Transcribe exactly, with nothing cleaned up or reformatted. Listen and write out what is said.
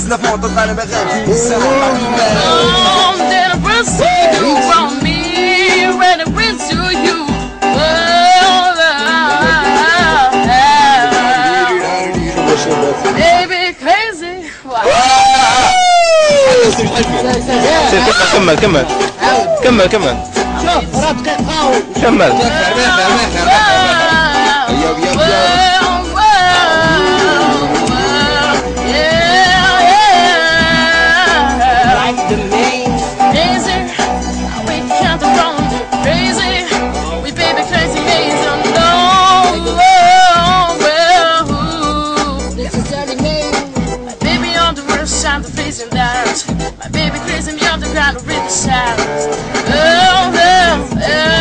بزاف معطل انا باغي نجي نسال Then it was to you from me when it went to you. Baby crazy. كمل كمل كمل كمل شوف راه دقيقة كمل My baby crazy, me on the ground with the shadows. Oh, oh, oh.